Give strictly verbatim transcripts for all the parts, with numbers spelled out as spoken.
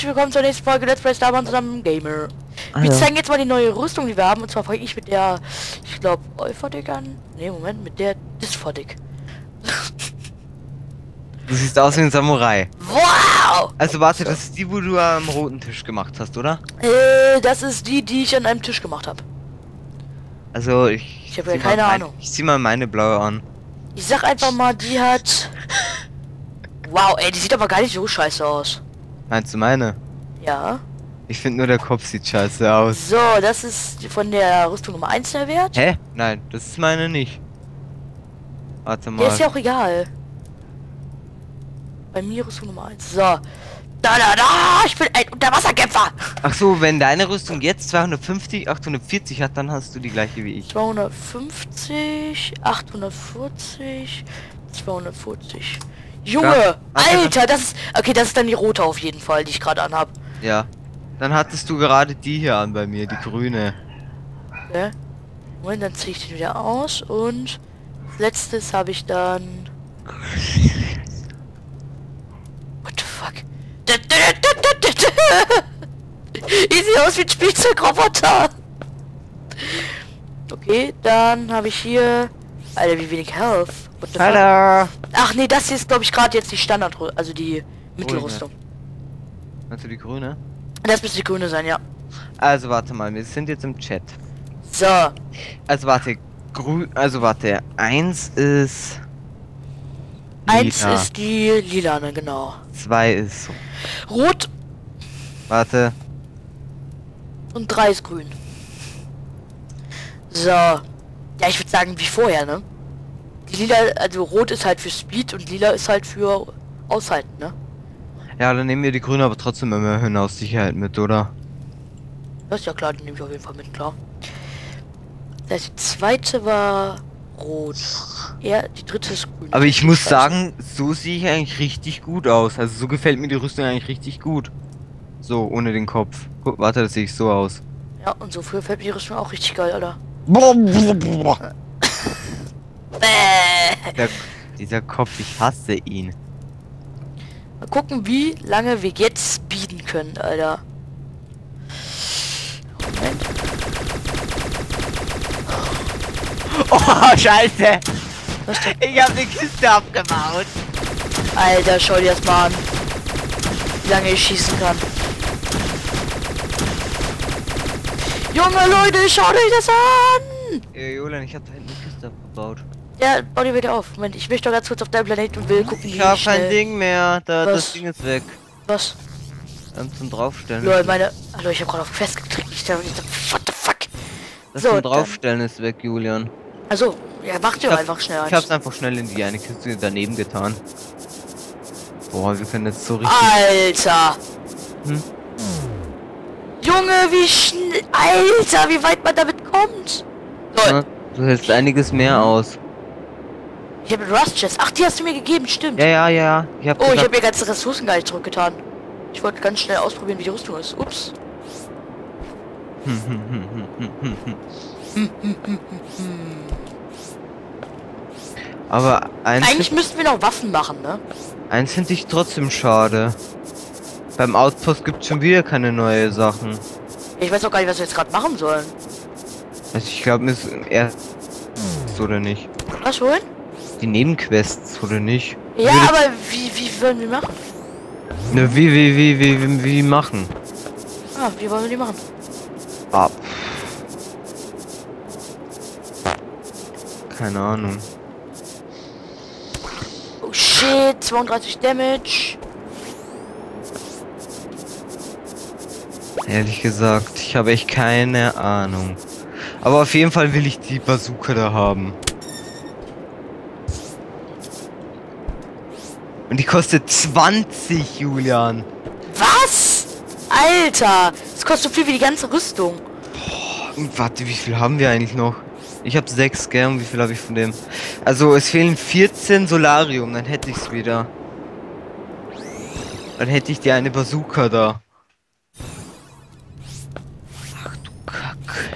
herzlich willkommen zur nächsten Folge Let's Play Star Wars zusammen Gamer. Ah, wir ja. zeigen jetzt mal die neue Rüstung, die wir haben. Und zwar fange ich mit der, ich glaube, Euphodic an. Ne, Moment, mit der Dysphotic. Du siehst aus wie ein Samurai. Wow! Also warte, das ist die, wo du am roten Tisch gemacht hast, oder? Äh, das ist die, die ich an einem Tisch gemacht habe. Also ich... Ich habe ja zieh keine mal mein, Ahnung. Ich zieh mal meine blaue an. Ich sag einfach mal, die hat... Wow, ey, die sieht aber gar nicht so scheiße aus. Meinst du meine? Ja. Ich finde nur der Kopf sieht scheiße aus. So, das ist von der Rüstung Nummer eins der Wert. Hä? Nein, das ist meine nicht. Warte mal. Der ist ja auch egal. Bei mir Rüstung Nummer eins. So. Da, da, da! Ich bin ein Unterwasserkämpfer! Ach so, wenn deine Rüstung jetzt zweihundertfünfzig, achthundertvierzig hat, dann hast du die gleiche wie ich. zweihundertfünfzig, achthundertvierzig, zweihundertvierzig. Junge! Ja, Alter, das ist... Okay, das ist dann die rote auf jeden Fall, die ich gerade anhab. Ja. Dann hattest du gerade die hier an bei mir, die grüne. Okay. Moment, dann ziehe ich den wieder aus und... Als letztes habe ich dann... What the fuck? Ich sehe aus wie ein Spielzeugroboter. Okay, dann habe ich hier... Alter, wie wenig Health. What the fuck? Hallo! Ach nee, das hier ist glaube ich gerade jetzt die Standard, also die Mittelrüstung. Meinst du die grüne? Das müsste die grüne sein, ja. Also warte mal, wir sind jetzt im Chat. So, Also warte, grün, also warte, eins ist... eins lila, ist die lilane, genau. zwei ist... Rot Warte, und drei ist grün. So. Ja, ich würde sagen wie vorher, ne? Die lila, also rot ist halt für Speed und lila ist halt für Aushalten, ne? ja, dann nehmen wir die grüne aber trotzdem immerhin aus Sicherheit mit, oder? Das ist ja klar, die nehme ich auf jeden Fall mit, klar. Das heißt, die zweite war rot. Ja, die dritte ist grün. Aber ich muss Scheiße. sagen, so sehe ich eigentlich richtig gut aus. Also so gefällt mir die Rüstung eigentlich richtig gut. So, ohne den Kopf. Guck, warte, das sehe ich so aus. Ja, und so früher fällt mir die Rüstung auch richtig geil, Alter. Bäh. Der, dieser Kopf, ich hasse ihn. Mal gucken, wie lange wir jetzt speeden können, Alter. Moment. Oh, scheiße! Was denn? Ich habe die Kiste abgebaut. Alter, schau dir das mal an. Wie lange ich schießen kann. Junge Leute, schaut euch das an! Ey, Julian, ich habe da hinten die Kiste abgebaut. Ja, bau die wieder auf. Moment, ich möchte doch ganz kurz auf deinem Planeten und will gucken, Ich wie habe schnell... kein Ding mehr. Da, Was? das Ding ist weg. Was? Ähm, zum Draufstellen. Lol, meine... Hallo, ich habe gerade auf Quest gedrückt. Ich dachte, ich dachte, what the fuck? Das so, zum dann- Draufstellen ist weg, Julian. Also, ja, mach dir Ich hab- einfach schnell Ich eins. hab's einfach schnell in die eine Kiste daneben getan. Boah, wir können jetzt so richtig... Alter! Hm? Junge, wie schnell... Alter, wie weit man damit kommt! Lol, Ja, du hältst einiges mehr aus. ich habe Rust Chest. Ach, die hast du mir gegeben, stimmt. Ja, ja, ja. Ich hab Oh, ich gesagt, habe mir ganze Ressourcen gar nicht zurückgetan. Ich wollte ganz schnell ausprobieren, wie die Rüstung ist. Ups. hm, hm, hm, hm, hm, hm, hm. Aber eins, Eigentlich find- müssten wir noch Waffen machen, ne? eins finde ich trotzdem schade. Beim Outpost gibt's schon wieder keine neue Sachen. Ich weiß auch gar nicht, was wir jetzt gerade machen sollen. Also ich glaube, es ist erst oder nicht. Was holen? Die Nebenquests oder nicht. Ja, Würde- aber wie, wie wollen wir machen? Ne, wie, wie, wie, wie, wie, wie machen? Ah, wie wollen wir die machen? Ah. Keine Ahnung. Oh shit, zweiunddreißig Damage. Ehrlich gesagt, ich habe echt keine Ahnung. Aber auf jeden Fall will ich die Bazooka da haben. Und die kostet zwanzig, Julian. Was? Alter, das kostet so viel wie die ganze Rüstung. Und warte, wie viel haben wir eigentlich noch? Ich habe sechs, gell? Und wie viel habe ich von dem? Also es fehlen vierzehn Solarium, dann hätte ich es wieder. Dann hätte ich die eine Bazooka da. Ach du Kacke.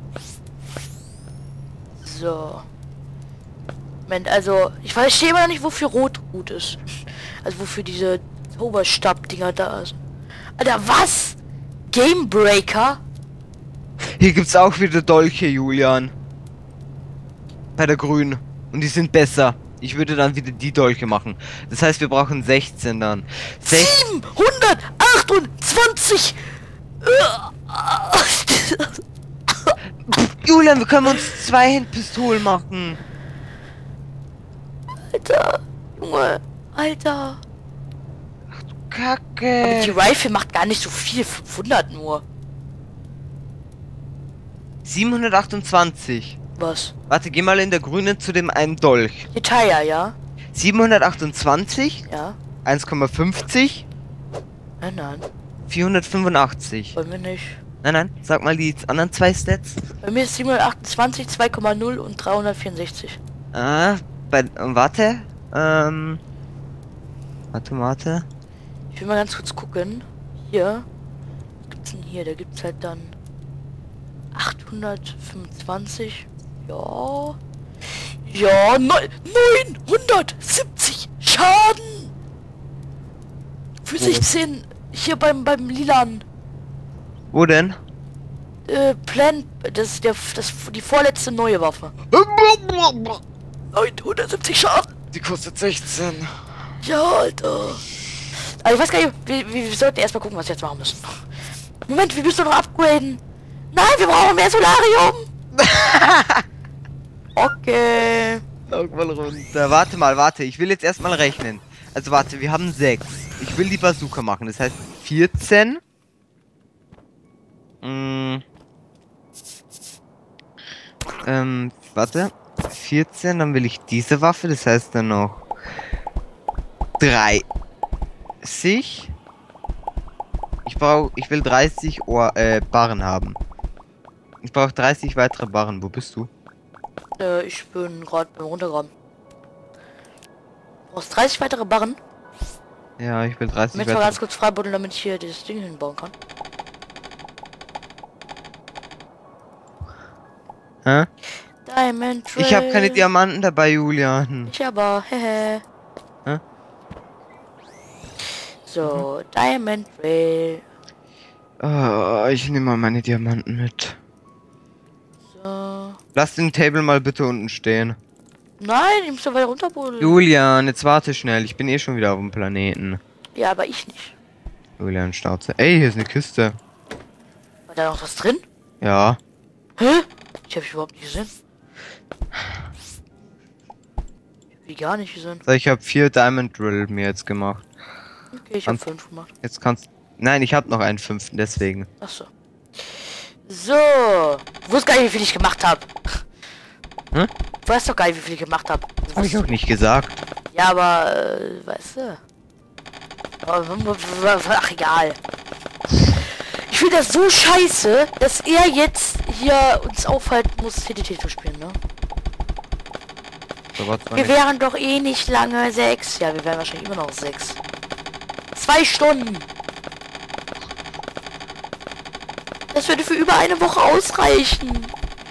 So. Moment, also, ich verstehe immer noch nicht, wofür Rot gut ist. Also wofür diese Zauberstab-Dinger da sind. Alter, was? Gamebreaker? Hier gibt's auch wieder Dolche, Julian. Bei der grünen. Und die sind besser. Ich würde dann wieder die Dolche machen. Das heißt, wir brauchen sechzehn dann. siebenhundertachtundzwanzig! Julian, wir können uns zwei Handpistolen machen. Alter, Junge, Alter. Kacke. Aber die Rifle macht gar nicht so viel, fünfhundert nur. siebenhundertachtundzwanzig. Was? Warte, geh mal in der grünen zu dem einen Dolch. Detail, ja? siebenhundertachtundzwanzig, Ja? eins Komma fünfzig, Nein, nein, vierhundertfünfundachtzig. wollen wir nicht. Nein, nein, sag mal die anderen zwei Stats. Bei mir ist siebenhundertachtundzwanzig, zwei Komma null und dreihundertvierundsechzig. Ah, bei, äh, warte, ähm, warte, warte. Ich will mal ganz kurz gucken. Hier. Was gibt's denn hier? Da gibt's halt dann achthundertfünfundzwanzig. Ja. Ja, neun, neunhundertsiebzig Schaden! Für sechzehn hier beim beim Lilan. Wo denn? Äh, Plan, das ist der das die vorletzte neue Waffe. neunhundertsiebzig Schaden! Die kostet sechzehn. Ja, Alter. Also ich weiß gar nicht, wir, wir, wir sollten erstmal gucken, was wir jetzt machen müssen. Moment, wir müssen noch upgraden. Nein, wir brauchen mehr Solarium. Okay. Sag mal runter. Warte mal, warte. Ich will jetzt erstmal rechnen. Also warte, wir haben sechs. Ich will die Bazooka machen. Das heißt vierzehn. Mm. Ähm, warte. vierzehn, dann will ich diese Waffe. Das heißt dann noch dreißig. Ich brauche, ich will dreißig Ohr, äh, Barren haben. Ich brauche dreißig weitere Barren. Wo bist du? Äh, ich bin gerade beim Runtergraben. Du brauchst dreißig weitere Barren. Ja, ich will dreißig Damit mal ganz kurz freibuddeln, damit ich hier dieses Ding hinbauen kann. Hä? Diamond Trail. Ich habe keine Diamanten dabei, Julian. Ich aber, hehe. Hä? So, mhm. Diamond Trail. Oh, ich nehme mal meine Diamanten mit. So. Lass den Table mal bitte unten stehen. Nein, ich muss da weiter runterbuddeln. Julian, jetzt warte schnell. Ich bin eh schon wieder auf dem Planeten. Ja, aber ich nicht. Julian, Schnauze. Ey, hier ist eine Kiste. War da noch was drin? Ja. Hä? Ich habe überhaupt nicht gesehen. Ich hab die gar nicht gesehen. So, ich habe vier Diamond Drill mir jetzt gemacht. Okay, ich habe fünf gemacht. Jetzt kannst. Nein, ich habe noch einen fünften, deswegen. Ach so. So. Ich wusste gar nicht, wie viel ich gemacht habe. Hm? Du weißt doch gar nicht, wie viel ich gemacht habe. Hab ich auch nicht gesagt. Ja, aber, äh, weißt du. Ach, egal. Ich finde das so scheiße, dass er jetzt hier uns aufhalten muss, T T T zu spielen, ne? So, wir wären doch eh nicht lange sechs. Ja, wir wären wahrscheinlich immer noch sechs. Zwei Stunden. Das würde für über eine Woche ausreichen.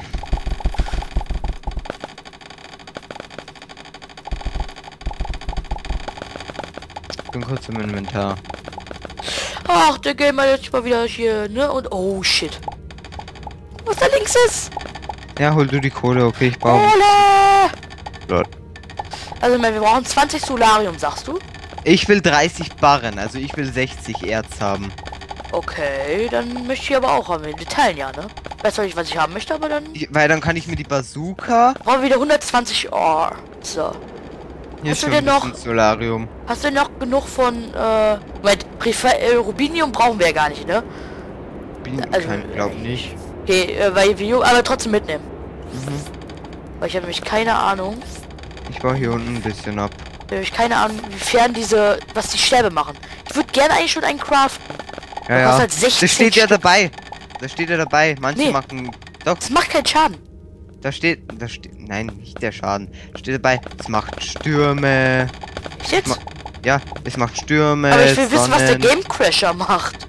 Ich bin kurz im Inventar. Ach, der Gamer jetzt mal wieder hier, ne? Und oh shit. Was da links ist? Ja, hol du die Kohle, okay, ich brauche. Kohle! Lord. Also, wir brauchen zwanzig Solarium, sagst du? Ich will dreißig Barren, also ich will sechzig Erz haben. Okay, dann möchte ich aber auch haben. Wir teilen ja, ne? Weiß zwar nicht, was ich haben möchte, aber dann... Ich, weil dann kann ich mir die Bazooka... Brauchen wir wieder hundertzwanzig Ohr. So. Hier Hast ist du schon denn ein noch... bisschen Solarium. Hast du noch genug von, äh... Moment, äh, Rubinium brauchen wir ja gar nicht, ne? Bin, Also, kein, glaub nicht. Okay, äh, weil wir... Aber trotzdem mitnehmen. Mhm. Weil ich habe nämlich keine Ahnung. Ich baue hier unten ein bisschen ab. Ich habe nämlich keine Ahnung, inwiefern diese... Was die Stäbe machen. Ich würde gerne eigentlich schon einen craften. Ja, ja. Halt Das steht ja dabei. Da steht ja dabei. Manche Nee. machen... Doch, Das macht keinen Schaden. da steht... Da steht... Nein, nicht der Schaden. Da steht dabei, es macht Stürme. Ich jetzt? Ma ja, es macht Stürme. Aber ich will wissen, was der Sonnen. Game Crasher macht.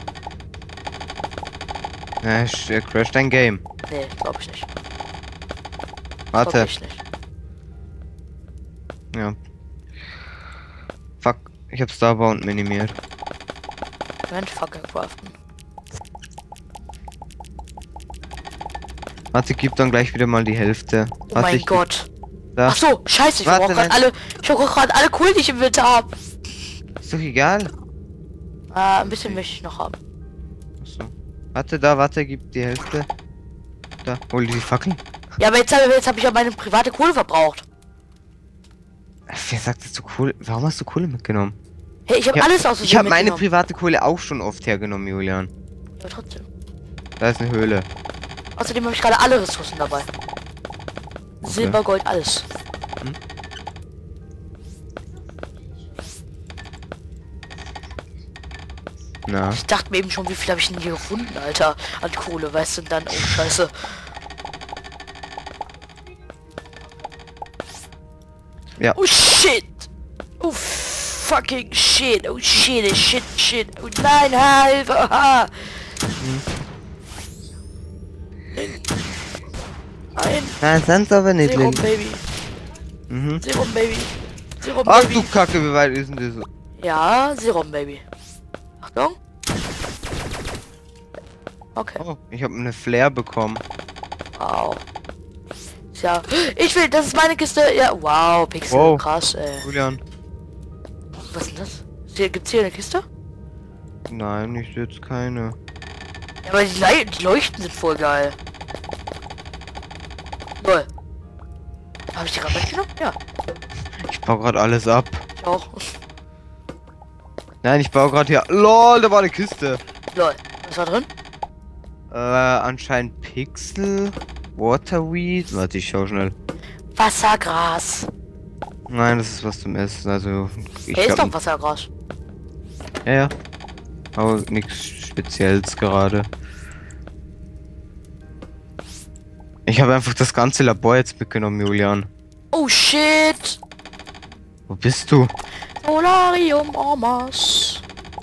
Ja, er crasht dein Game. Nee, glaube ich nicht. Warte. Glaub ich nicht. Ja. Fuck. Ich hab Starbound minimiert. Moment, Fackel craften. Warte, gib dann gleich wieder mal die Hälfte. Oh Warte, mein ich- Gott. Da. Ach so, scheiße, ich Warte, brauche gerade nein. alle, ich brauche gerade alle Kohlen, die ich im Winter habe. Ist doch egal. Ah, ein bisschen möchte ich noch haben. Achso. Warte, da, warte, gib die Hälfte. Da, hol die Fackeln. Ja, aber jetzt, habe- jetzt habe ich ja meine private Kohle verbraucht. Wer sagt, dass du Kohle... Warum hast du Kohle mitgenommen? Hey, ich habe Ja, alles aus Ich habe meine mitgenommen. private Kohle auch schon oft hergenommen, Julian. Aber trotzdem. Da ist eine Höhle. Außerdem habe ich gerade alle Ressourcen dabei. Silber, Gold, alles. Hm? Na, Ich dachte mir eben schon, wie viel habe ich denn hier gefunden, Alter, an Kohle, weißt du, und dann, oh Scheiße. ja. Oh shit! Oh fucking shit! Oh shit, shit, shit! Oh nein, Hilfe! Aha. Nein, Nein, sonst aber nicht, Serum, Lin. Baby. Mhm. Serum, Baby. Serum, Ach Baby. du Kacke, wie weit ist denn das? Ja, Serum, Baby. Achtung. Okay. Oh, ich habe eine Flair bekommen. Wow. Ja, ich will, das ist meine Kiste. Ja, wow, Pixel, Wow. krass, ey. Julian. Was ist denn das? Ist hier, gibt's hier eine Kiste? Nein, ich sehe jetzt keine. Ja, aber die, Lei- die Leuchten sind voll geil. Toll. Habe ich die gerade mitgenommen? Ja, Ich baue gerade alles ab. ich auch. Nein, ich baue gerade hier. LOL, da war eine Kiste. Lol. Was war drin? Äh, anscheinend Pixel. Waterweed. Warte, ich schau schnell. Wassergras. Nein, das ist was zum Essen. Also, ich Hey, ist hab- doch Wassergras. Ja, ja. Aber nichts Spezielles gerade. Ich habe einfach das ganze Labor jetzt mitgenommen, Julian. Oh shit. Wo bist du? Solarium en masse.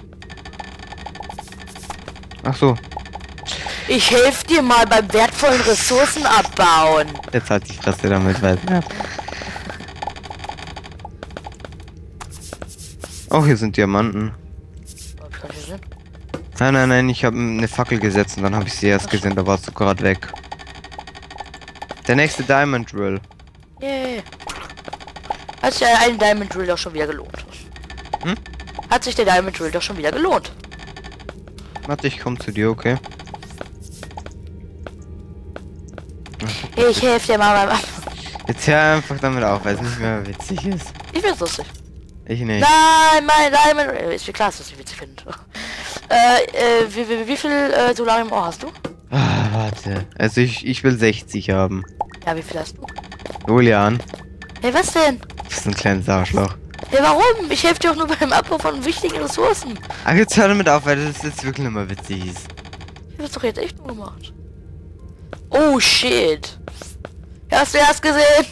Ach so, Ich helfe dir mal beim wertvollen Ressourcen abbauen. jetzt halt die Fresse damit weiter. Oh, hier sind Diamanten. Hab ich gar nicht gesehen. Nein, nein, nein, ich habe eine Fackel gesetzt und dann habe ich sie erst gesehen, da warst du gerade weg. Der nächste Diamond Drill. Yay. Hat sich ein Diamond Drill doch schon wieder gelohnt. Hm? Hat sich der Diamond Drill doch schon wieder gelohnt. Warte, ich komme zu dir, okay? Ich helfe dir mal beim Ab. Jetzt hör einfach damit auf, weil es nicht mehr witzig ist. Ich find's lustig. Ich nicht. Nein, mein Diamond Drill. Ist mir klar, dass du es nicht witzig findest. Äh, äh, wie, wie, wie viel äh, Solarium Ohr hast du? Ah, warte. Also ich, ich will sechzig haben. Ja, wie viel hast du? Julian, Hey, was denn? du bist ein kleines Arschloch. Hey, warum? Ich helfe dir auch nur beim Abbau von wichtigen Ressourcen. Ach, jetzt hör damit auf, weil das jetzt wirklich nicht mehr witzig ist. Ich hab das doch jetzt echt nur gemacht. Oh, shit. Hast du erst gesehen?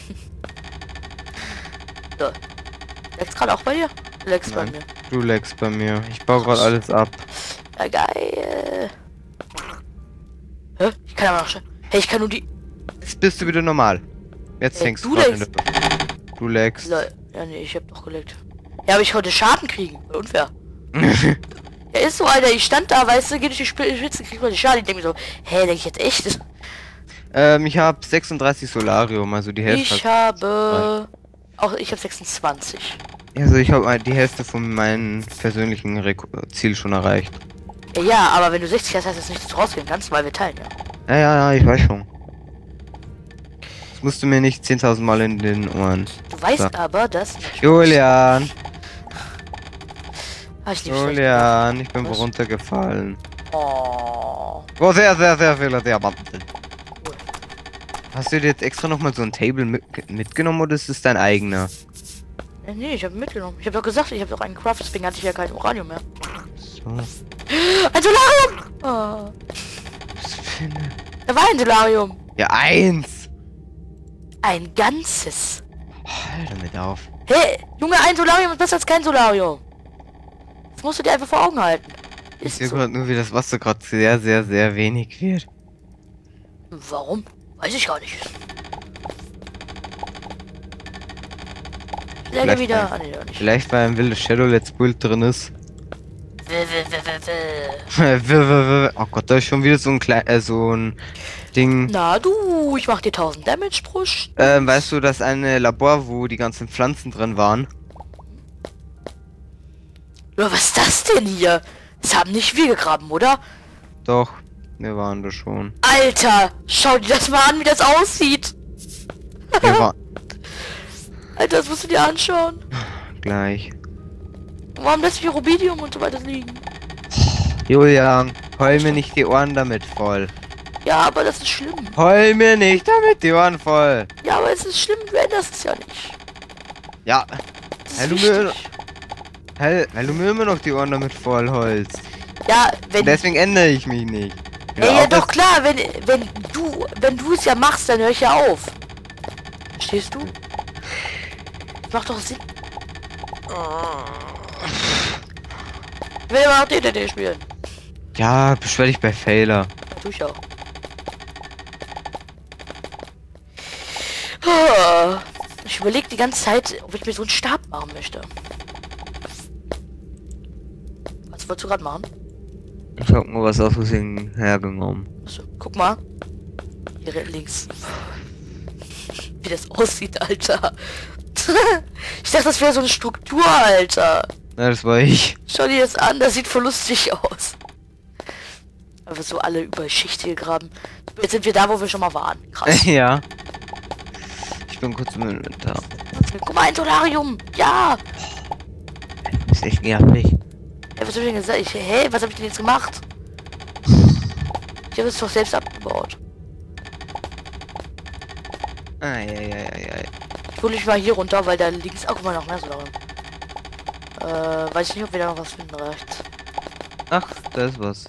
So. Legst gerade auch bei dir? Legst bei Nein. mir. Du leckst bei mir. Ich baue gerade alles ab. Ja, geil. Hä? Ich kann aber noch schon. Hey, ich kann nur die. Jetzt bist du wieder normal. Jetzt Hey, denkst du du grad in leckst. der- Du leckst. Lol. Ja, nee, ich hab doch gelegt. Ja, aber ich konnte Schaden kriegen. Unfair. Ja, ist so, Alter. Ich stand da, weißt du, geh durch die Sp- Spitze, krieg mal die Schaden. Ich denke mir so, hä, denke ich jetzt echt? ähm, ich habe sechsunddreißig Solarium, also die Hälfte. Ich habe. Auch ich habe sechsundzwanzig. Also ich habe die Hälfte von meinem persönlichen Rek Ziel schon erreicht. Ja, ja, aber wenn du sechzig hast, heißt das nicht, dass du rausgehen kannst, weil wir teilen, ja. Ja, ja, ja, ich weiß schon. Das musst du mir nicht zehntausend Mal in den Ohren. Du weißt So. aber, dass. Julian, Ah, ich liebe Julian, ich bin Was? runtergefallen. Oh. Wo sehr, sehr, sehr viele Diamanten sind. Cool. Hast du dir jetzt extra nochmal so ein Table mit mitgenommen oder ist es dein eigener? Ja, nee, ich habe mitgenommen. Ich habe doch gesagt, ich habe doch einen Craft, deswegen hatte ich ja kein Uranium mehr. So. Ein Solarium! Oh. Was für eine... Da war ein Solarium. Ja, eins! Ein ganzes. Hör damit auf. Hey, Junge, ein Solarium ist besser als kein Solarium. Das musst du dir einfach vor Augen halten. Ich Ist sehe so. gerade nur, wie das Wasser gerade sehr, sehr, sehr wenig wird. Warum? Weiß ich gar nicht. Ich lege Vielleicht wieder. ein- Ah, nee, doch nicht. Vielleicht weil ein wildes Shadow Let's Build drin ist. Wer, Oh Gott, da ist schon wieder so ein klein, äh, so ein Ding. Na du, ich mach dir tausend Damage pro St- Ähm, weißt du, dass eine Labor, wo die ganzen Pflanzen drin waren? Ja, was ist das denn hier? Das haben nicht wir gegraben, oder? Doch, wir waren da schon. Alter, schau dir das mal an, wie das aussieht. Wir waren Alter, das musst du dir anschauen. gleich. Warum lässt hier Rubidium und so weiter liegen? Julian, heul mir nicht die Ohren damit voll. Ja, aber das ist schlimm. Heul mir nicht damit die Ohren voll. Ja, aber es ist schlimm, du änderst es ja nicht. Ja, Das ist weil du, mir, wichtig. weil, weil du mir immer noch die Ohren damit voll heulst. Ja, wenn... Und deswegen ändere ich mich nicht. Ey, Hör ja auf, doch das- klar, wenn, wenn du, wenn du es ja machst, dann höre ich ja auf. Verstehst du? Das macht doch Sinn. Ich will immer noch D D D spielen. Ja, beschwer dich bei Failer. Ja, tu ich auch. Ah, ich überlege die ganze Zeit, ob ich mir so einen Stab machen möchte. Was wolltest du gerade machen? Ich hab nur was aus Versehen hergenommen. Achso, guck mal. Hier links. Wie das aussieht, Alter. Ich dachte, das wäre so eine Struktur, Alter. Na, das war ich. Schau dir das an, das sieht voll lustig aus. Aber so alle über Schicht hier graben. Jetzt sind wir da, wo wir schon mal waren. Krass. Ja. Ich bin kurz im Inventar. Guck mal, ein Solarium. Ja. Ist echt nervig. Hey, was hab ich denn gesagt? Ich, hey, was habe ich denn jetzt gemacht? Ich habe es doch selbst abgebaut. Eieieiei. Ich hole mich mal hier runter, weil da links auch mal noch mehr Solarium. Äh, weiß ich nicht, ob wir da noch was finden rechts. Ach, da ist was.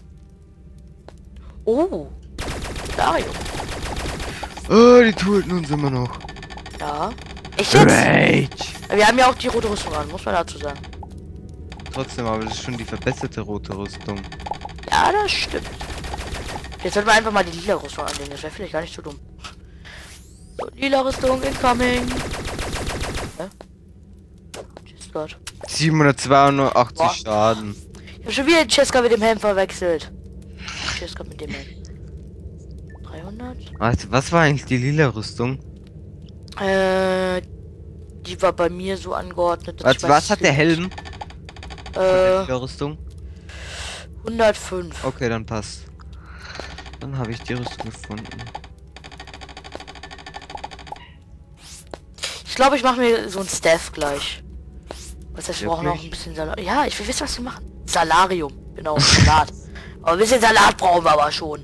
Oh. Solarium. Oh, die töten uns immer noch. Ja. Echt jetzt? Rage. Wir haben ja auch die rote Rüstung an, muss man dazu sagen. Trotzdem, aber das ist schon die verbesserte rote Rüstung. Ja, das stimmt. Jetzt sollten wir einfach mal die lila Rüstung anlegen. Das wäre vielleicht gar nicht so dumm. So, lila Rüstung incoming. Hä? Tschüss Gott. siebenhundertzweiundachtzig Boah. Schaden. Ich habe schon wieder den Cheska mit dem Helm verwechselt. Cheska mit dem Helm. dreihundert? Was, was war eigentlich die lila Rüstung? Äh, die war bei mir so angeordnet. dass ich Was, weiß, was hat der Helm? von der Äh, lila Rüstung? hundertfünf. Okay, dann passt. Dann habe ich die Rüstung gefunden. Ich glaube, ich mache mir so ein Staff gleich. Was heißt, wir brauchen noch Wirklich? ein bisschen Salat. Ja, ich will wissen, was wir machen. Salarium. Genau, Salat. Aber ein bisschen Salat brauchen wir aber schon.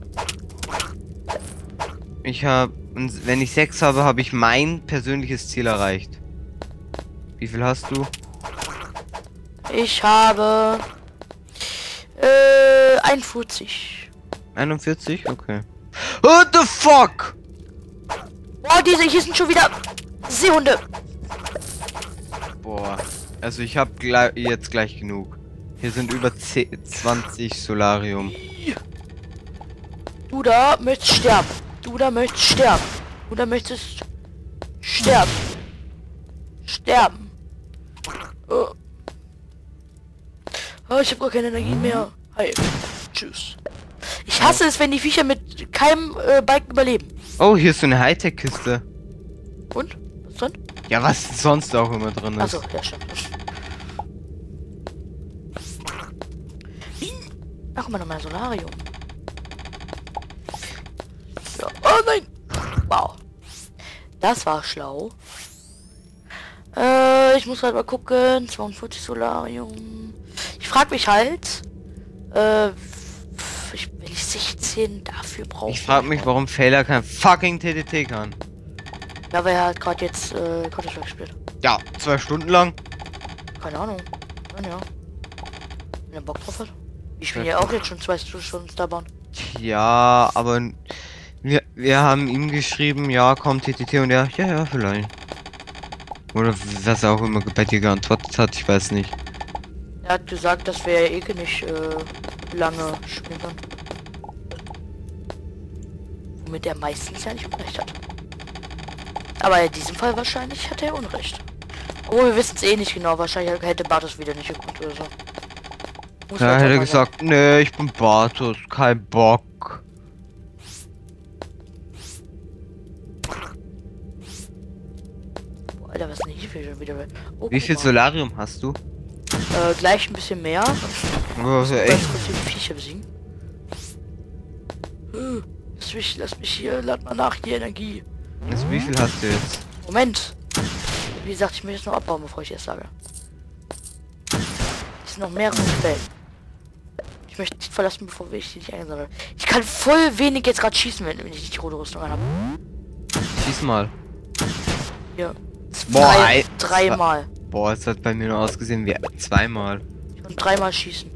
Ich habe, wenn ich sechs habe, habe ich mein persönliches Ziel erreicht. Wie viel hast du? Ich habe äh, einundvierzig. einundvierzig? Okay. What the fuck? Oh, diese hier sind schon wieder Seehunde. Boah. Also ich habe gleich, jetzt gleich genug. Hier sind über zehn, zwanzig Solarium. Du da möchtest sterben. Du da möchtest sterben. Du da möchtest sterben. Sterben. Oh. Oh, ich habe gar keine Energie mehr. Hi. Tschüss. Ich hasse es, wenn die Viecher mit keinem äh, Balken überleben. Oh, hier ist so eine Hightech-Kiste. Und? Was drin? Ja, was sonst auch immer drin ist. Achso, ja stimmt. Ach, guck mal, noch mal Solarium. Ja. Oh nein! Wow. Das war schlau. Äh, ich muss halt mal gucken. zweiundvierzig Solarium. Ich frag mich halt, äh, ich, wenn ich sechzehn dafür brauche. Ich frage mich, warum Failer kein fucking T T T kann. Ja, weil er halt gerade jetzt äh, Counter-Strike spielt. Ja, zwei Stunden lang. Keine Ahnung. Ja, ja. Wenn er Bock drauf hat. Ich spiele ja auch jetzt schon zwei Stunden Starbound. Ja, aber wir, wir haben ihm geschrieben, ja, kommt T T T und er, ja, ja, vielleicht. Oder was er auch immer bei dir geantwortet hat, ich weiß nicht. Er hat gesagt, dass wir ja eh nicht äh, lange spielen können. Womit er meistens ja nicht Unrecht hat. Aber in diesem Fall wahrscheinlich hat er Unrecht. Oh, wir wissen es eh nicht genau. Wahrscheinlich hätte Bartos wieder nicht geguckt oder so. Muss Ja, jetzt hätte auch mal gesagt, nee, ich bin Bartos, kein Bock. sagen. Boah, Alter, was ist denn hier für schon wieder? Oh, Wie guck viel mal. Solarium hast du? Äh, gleich ein bisschen mehr. Oh, Ganz echt? kurz die Viecher besiegen. Äh, Lass mich, lass mich hier, lad mal nach, hier Energie. Also wie viel hast du jetzt? Moment. Wie gesagt, ich möchte es noch abbauen, bevor ich es sage. Es sind noch mehrere Quellen. Ich möchte nicht verlassen, bevor ich die nicht einsammle. Ich kann voll wenig jetzt gerade schießen, wenn wenn ich nicht die rote Rüstung habe. Schieß mal. Hier. Boah, Drei, ey. dreimal. Boah, es hat bei mir nur ausgesehen wie zweimal. Und dreimal schießen.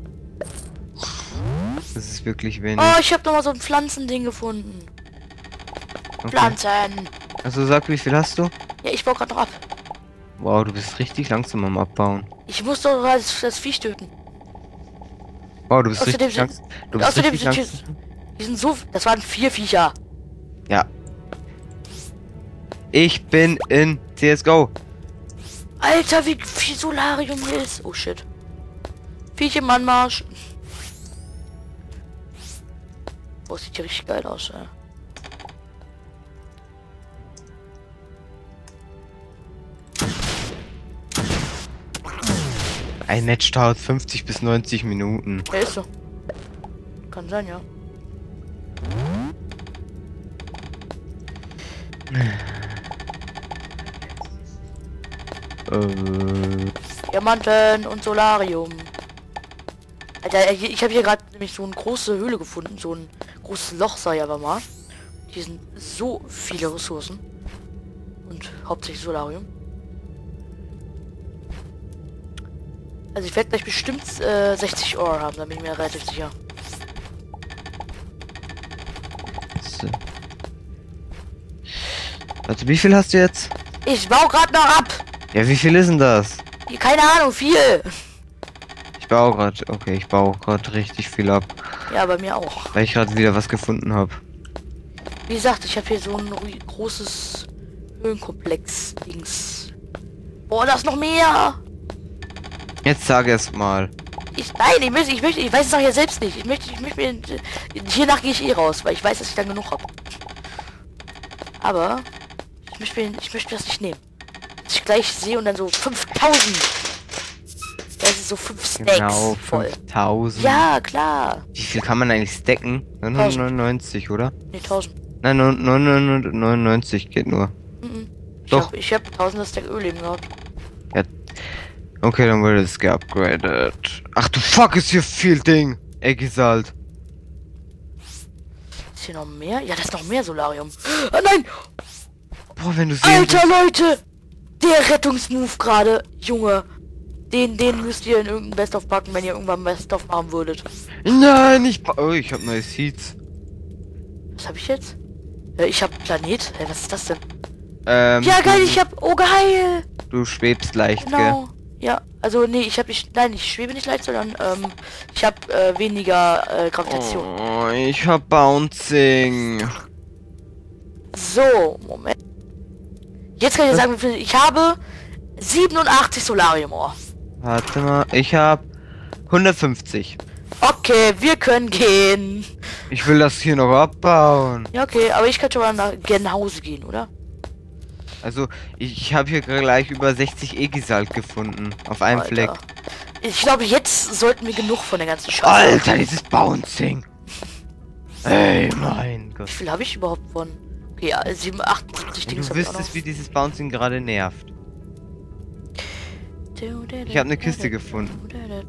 Das ist wirklich wenig. Oh, ich habe noch mal so ein Pflanzending gefunden. Okay. Pflanzen. Also sag, wie viel hast du? Ja, ich baue gerade noch ab. Wow, du bist richtig langsam am Abbauen. Ich muss doch das, das Viech töten. Wow, du bist Außerdem richtig sind- langsam. Du bist außerdem richtig sind langsam. Die sind so... Das waren vier Viecher. Ja. Ich bin in C S G O. Alter, wie viel Solarium hier ist. Oh shit. Viech im Anmarsch. Boah, sieht hier richtig geil aus, ey. Ein Match dauert fünfzig bis neunzig Minuten. Ja, ist so. Kann sein, ja. Äh, Diamanten und Solarium. Alter, ich, ich habe hier gerade nämlich so eine große Höhle gefunden. So ein großes Loch, sag ich aber mal. Hier sind so viele Ressourcen. Und hauptsächlich Solarium. Also ich werde gleich bestimmt äh, sechzig Euro haben, da bin ich mir relativ sicher. so. Also wie viel hast du jetzt? Ich baue gerade noch ab! Ja, wie viel ist denn das? Hier, keine Ahnung, viel! Ich baue gerade, okay, ich baue gerade richtig viel ab, Ja, bei mir auch. weil ich gerade wieder was gefunden habe. Wie gesagt, ich habe hier so ein ri- großes Höhlenkomplex-Dings. Boah, da ist noch mehr! Jetzt sag es mal. Ich, nein, ich möchte, ich möchte, ich weiß es doch ja selbst nicht. Ich möchte, ich möchte mir, hiernach gehe ich eh raus, weil ich weiß, dass ich dann genug habe. Aber, ich möchte mir, ich möchte das nicht nehmen. Dass ich gleich sehe und dann so fünftausend. Das ist so fünf Stacks Genau, voll. fünftausend. Ja, klar. Wie viel kann man eigentlich stacken? neunhundertneunundneunzig, oder? Nee, tausend. Nein, neunhundertneunundneunzig geht nur. Mhm. Ich Doch. Hab, ich habe tausender Stack Öl eben gehabt. Ja. Okay, dann wurde es geupgradet. Ach du fuck, ist hier viel Ding. Eggisalt. Ist hier noch mehr? Ja, da ist noch mehr Solarium. Ah, nein! Boah, wenn du sehen Alter, Leute! Der Rettungsmove gerade, Junge. Den, den müsst ihr in irgendein Best-of packen, wenn ihr irgendwann Best-of machen würdet. Nein, ich ba- oh, ich hab neue Seeds. Was habe ich jetzt? Äh, ich habe Planet. Hä, was ist das denn? Ähm, Ja, geil, du, ich habe... Oh, geil! du schwebst leicht, Genau. Ja, also nee, ich habe nicht... Nein, ich schwebe nicht leicht, sondern ähm, ich habe äh, weniger äh, gell? Gravitation. Oh, ich hab Bouncing. So, Moment. Jetzt kann ich sagen, wie viel... Ich habe siebenundachtzig Solarium. Oh. Warte mal, ich hab hundertfünfzig. Okay, wir können gehen. Ich will das hier noch abbauen. Ja, okay, aber ich kann schon mal nach, gerne nach Hause gehen, oder? Also, ich, ich habe hier gleich über sechzig Egisalt gefunden. Auf einem Alter. Fleck. Ich glaube, jetzt sollten wir genug von der ganzen Scheiße. Alter, dieses Bouncing. Ey, mein Gott. Wie viel habe ich überhaupt von? Okay, ja, sieben, achtundsiebzig Wenn Dings du hab ich auch wüsstest, wie dieses Bouncing gerade nervt. noch. Ich habe eine Kiste gefunden.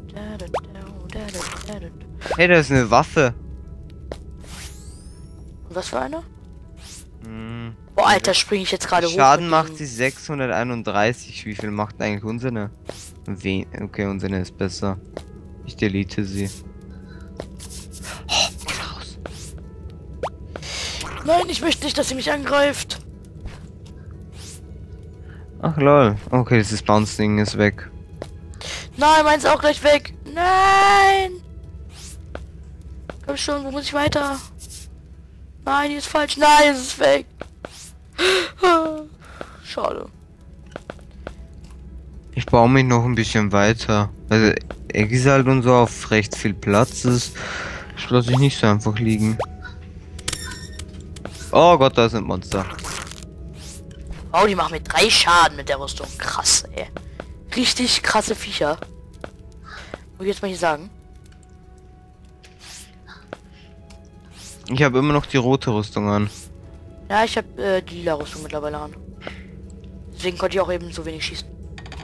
Hey, da ist eine Waffe. Und was für eine? Hm. Boah, Alter, springe ich jetzt gerade hoch. Schaden mit macht diesem- sie sechshunderteinunddreißig. Wie viel macht eigentlich unsere? We okay, unsere ist besser. Ich delete sie. Oh, geh raus. Nein, ich möchte nicht, dass sie mich angreift. Ach lol. Okay, dieses Bounce-Ding ist weg. Nein, meins ist auch gleich weg. Nein. Komm schon, wo muss ich weiter? Nein, die ist falsch. Nein, es ist weg. Schade. Ich baue mich noch ein bisschen weiter. Also, Exalt und so auf recht viel Platz ist, das lasse ich nicht so einfach liegen. Oh Gott, da sind Monster. Oh, die machen mir drei Schaden mit der Rüstung. Krass, ey. Richtig krasse Viecher. Muss ich jetzt mal hier sagen. Ich habe immer noch die rote Rüstung an. Ja, ich habe äh, die lila Rüstung mittlerweile an. Deswegen konnte ich auch eben so wenig schießen.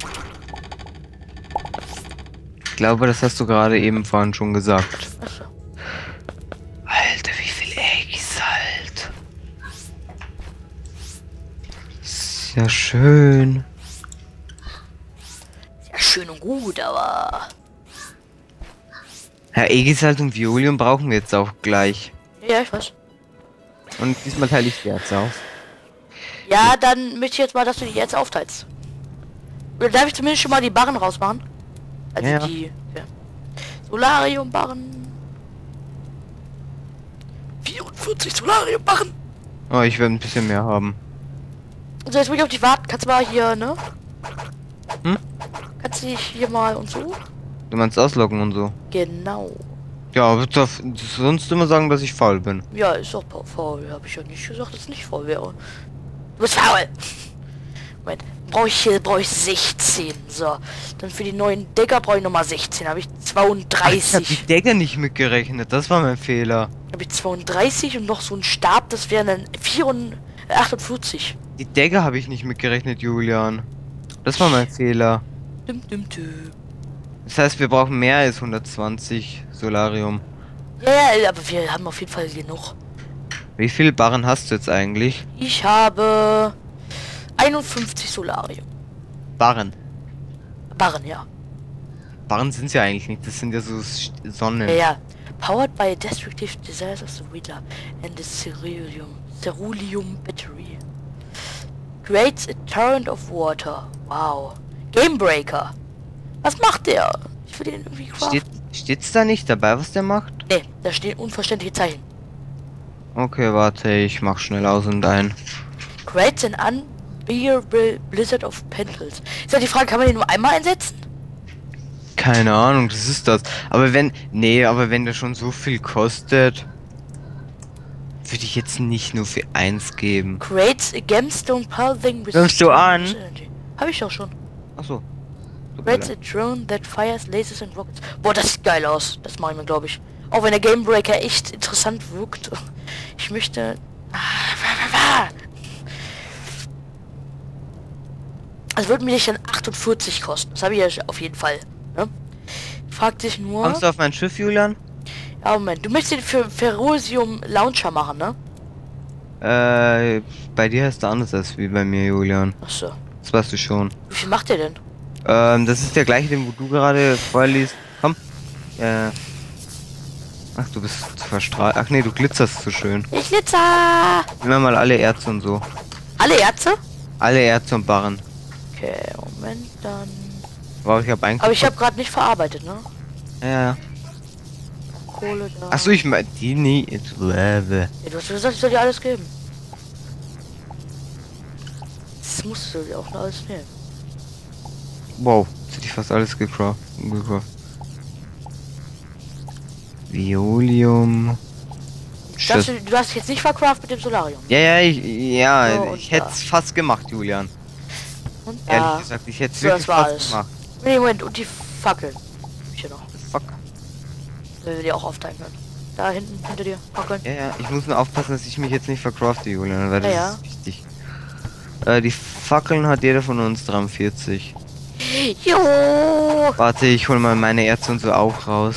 Ich glaube, das hast du gerade eben vorhin schon gesagt. Achso. Alter, wie viel Exalt. Ist ja schön. Ja, schön und gut, aber... Ja, Exalt und Violium brauchen wir jetzt auch gleich. Ja, ich weiß. Und diesmal teile ich die jetzt auf. Ja, dann möchte ich jetzt mal, dass du die jetzt aufteilst. Oder darf ich zumindest schon mal die Barren rausmachen? Also Ja. die... Ja. Solarium-Barren. vierundvierzig Solarium-Barren. Oh, ich werde ein bisschen mehr haben. So, jetzt muss ich auf dich warten. Kannst du mal hier, ne? Hm? Kannst du dich hier mal und so? Du meinst ausloggen und so? Genau. Ja, aber du darfst sonst immer sagen, dass ich faul bin. Ja, ist doch pa- faul. Habe ich ja nicht gesagt, dass es nicht faul wäre. Du bist faul! Moment, brauche ich hier, brauche ich sechzehn. So, dann für die neuen Decker brauche ich nochmal sechzehn. Habe ich Ach, ich hab zweiunddreißig. die Decke nicht mitgerechnet, das war mein Fehler. Habe ich zweiunddreißig und noch so ein Stab, das wären dann vierundvierzig, achtundvierzig. Die Decke habe ich nicht mitgerechnet, Julian. Das war mein Fehler. Dum, dum, dum. Das heißt, wir brauchen mehr als hundertzwanzig Solarium. Ja, ja, aber wir haben auf jeden Fall genug. Wie viele Barren hast du jetzt eigentlich? Ich habe einundfünfzig Solarium. Barren. Barren, ja. Barren sind ja eigentlich nicht, das sind ja so Sch- Sonnen. Ja, ja. Powered by destructive desires of the Wheeler and the Ceruleum, Ceruleum Battery. Creates a torrent of water. Wow. Gamebreaker. Was macht der? Ich will den irgendwie craften. Steht, steht's da nicht dabei, was der macht? Nee, da stehen unverständliche Zeichen. Okay, warte, ich mach schnell aus und ein. Creates an unbearable blizzard of pentals. Ist ja die Frage, kann man den nur einmal einsetzen? Keine Ahnung, das ist das. Aber wenn, nee, aber wenn der schon so viel kostet, würde ich jetzt nicht nur für eins geben. Creates a gemstone pulsing with Nimmst du an? energy. Hab ich doch schon. Achso. Creates a drone that fires lasers and rockets. Boah, das sieht geil aus. Das mache ich mir, glaube ich. Auch wenn der Gamebreaker echt interessant wirkt. Ich möchte... Das wird mir nicht dann achtundvierzig kosten. Das habe ich ja auf jeden Fall. Ne? Fragt sich nur... Kommst du auf mein Schiff, Julian? Ja, Moment. Du möchtest den für Ferrosium Launcher machen, ne? Äh, bei dir heißt er anders als wie bei mir, Julian. Achso. Das weißt du schon. Wie viel macht der denn? Ähm, das ist der gleiche, den wo du gerade vorliest. Komm. Äh. Ach, du bist verstrahlt. Ach nee, du glitzerst so schön. Ich glitzer! Nehmen wir mal alle Erze und so. Alle Ärzte? Alle Erze und Barren. Okay, Moment, dann... Wow, ich hab eigentlich. Aber ich habe gerade nicht verarbeitet, ne? Ja, ja. Kohle da. Achso, ich mein, die nie. Ja, du hast gesagt, ich soll dir alles geben. Das musst du dir auch noch alles nehmen. Wow, jetzt hätte ich fast alles gecraft. gecraft. Violium. Du hast, du hast jetzt nicht vercraft mit dem Solarium. Ja, ja, ich, ja, So, und ich hätte es fast gemacht, Julian. Und Ehrlich da. gesagt, ich hätte es So, wirklich das war fast alles. gemacht. Nee, Moment, und die Fackeln. Hab ich hier noch. Fuck. Wenn wir die auch aufteilen können. Da hinten, hinter dir. Fackeln. Ja, ja, ich muss nur aufpassen, dass ich mich jetzt nicht vercrafte, Julian, weil das Ja, ja. ist wichtig. Äh, die Fackeln hat jeder von uns dreiundvierzig. Jo! Warte, ich hol mal meine Erze und so auch raus.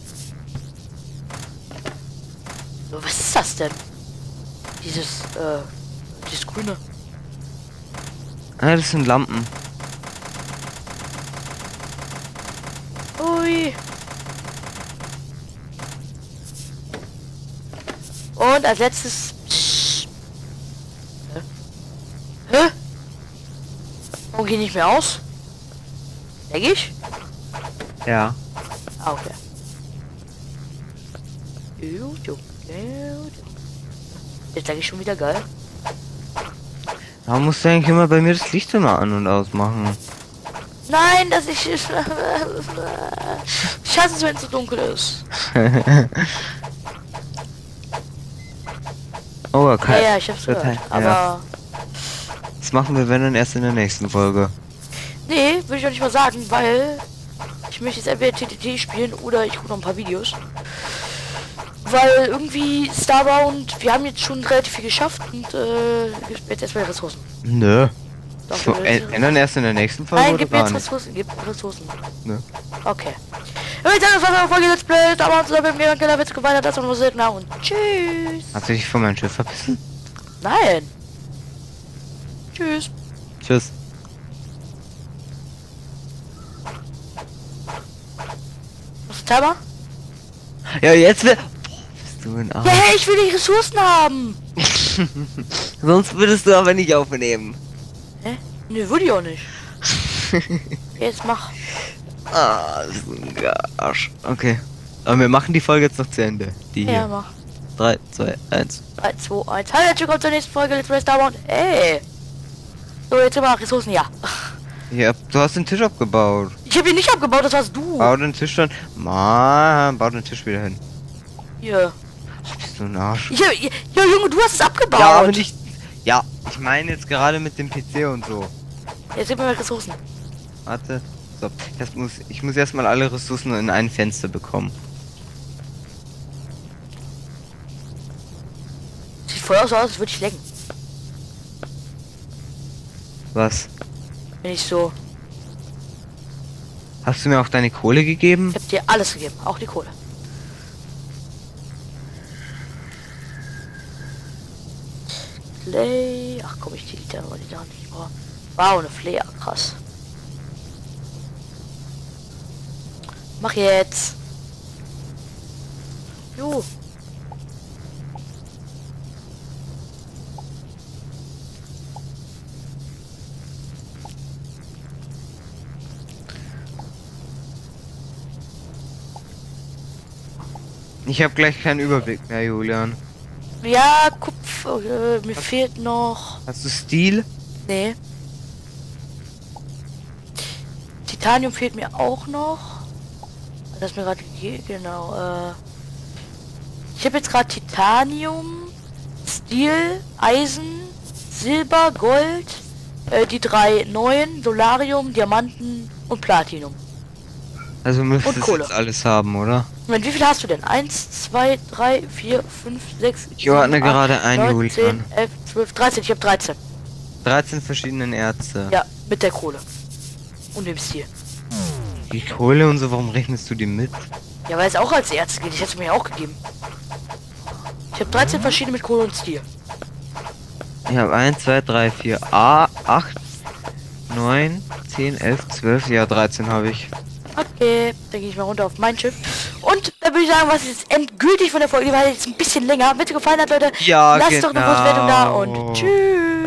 So, was ist das denn? Dieses, äh, dieses grüne. Ah, das sind Lampen. Ui. Und als letztes... Hä? Hä? Warum geht nicht mehr aus? Leg ich? Ja. Ah, okay. Gut, gut, gut. Jetzt leg ich schon wieder geil. Da musst du eigentlich immer bei mir das Licht immer an und ausmachen. Nein, dass ich... Ich hasse es, wenn es so dunkel ist. Oh, okay. Ja, ja, ich hab's gehört. Okay, Aber... ja. Das machen wir, wenn dann erst in der nächsten Folge. Nee, würde ich auch nicht mal sagen, weil... Ich möchte jetzt entweder T T T spielen oder ich gucke noch ein paar Videos. Weil irgendwie Starbound, wir haben jetzt schon relativ viel geschafft und äh, gibt jetzt erstmal Ressourcen. Nö. Doch, So, wir- äh, ändern erst in der nächsten Folge Nein, oder gib mir gar jetzt nicht? Ressourcen, gib Ressourcen. Nö. Okay. Ja, ich sage, das war eine Folge Let's Play, Starbound zusammen mit mir und Keller Witz geweitert, das war nur seltener und tschüss. Hast du dich von meinem Schiff verbissen? Nein. Tschüss. Tschüss. Was ist der Timer? Ja, jetzt will... Boah, bist du ein Arsch. Ja, hey, ich will die Ressourcen haben. Sonst würdest du aber nicht aufnehmen. Hä? Nö, würde ich auch nicht. Jetzt mach. Ah, das ist ein Arsch. Okay. Aber wir machen die Folge jetzt noch zu Ende. Die Ja, hier. mach. drei, zwei, eins. drei, zwei, eins. Hallo, herzlich willkommen zur nächsten Folge Let's Play Starbound. Ey. So, jetzt immer Ressourcen, ja. Ja, du hast den Tisch abgebaut. Ich habe ihn nicht abgebaut, das warst du. Bau den Tisch dann. Mann, bau den Tisch wieder hin. Hier. Ach, bist du ein Arsch. Ja, ja, ja, Junge, du hast es abgebaut. Ja, aber nicht. Ja, ich meine jetzt gerade mit dem P C und so. Jetzt gib mir mal Ressourcen. Warte. So, das muss, ich muss erstmal alle Ressourcen in ein Fenster bekommen. Sieht voll aus, als würde ich lecken. Was? Wenn ich so. Hast du mir auch deine Kohle gegeben? Ich hab dir alles gegeben, auch die Kohle. Play. Ach komm, ich die Lieder aber die da nicht. Boah. Wow, eine Flare, krass. Mach jetzt. Jo. Ich habe gleich keinen Überblick mehr, Julian. Ja, Kupfer. Äh, mir fehlt noch. Hast du Stil? Nee. Titanium fehlt mir auch noch. Das ist mir gerade gegeben, genau. Äh, ich habe jetzt gerade Titanium, Stil, Eisen, Silber, Gold, äh, die drei neuen, Solarium, Diamanten und Platinum. Also müsstest Und du Kohle. jetzt alles haben, oder? Moment, wie viel hast du denn? eins, zwei, drei, vier, fünf, sechs, Ich ordne gerade ein, Julian. zehn, elf, zwölf, dreizehn. Ich habe dreizehn. dreizehn verschiedene Erze. Ja, mit der Kohle. Und dem Stil. Die Kohle und so, warum rechnest du die mit? Ja, weil es auch als Erz geht. Ich hätte es mir auch gegeben. Ich habe dreizehn verschiedene mit Kohle und Stil. Ich habe eins, zwei, drei, vier, A, acht, neun, zehn, elf, zwölf, ja dreizehn habe ich. Okay, dann gehe ich mal runter auf mein Schiff. Und dann würde ich sagen, was ist jetzt endgültig von der Folge, die war jetzt ein bisschen länger. Wenn es gefallen hat, Leute, Ja, lasst doch eine genau. Bewertung da und tschüss.